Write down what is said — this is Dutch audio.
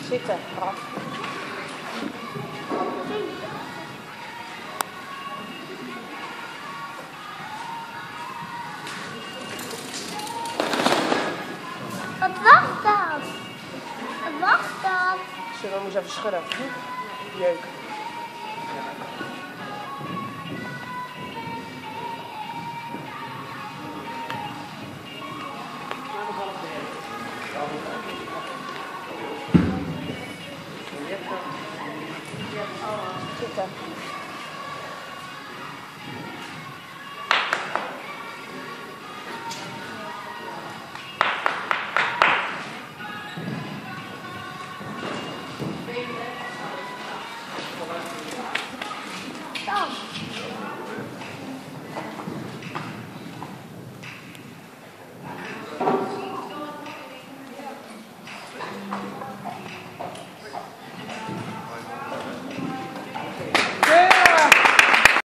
Zitten. Wat was dat? Wat was dat? Zullen we hem eens even schudden? Jeuk. Zitten.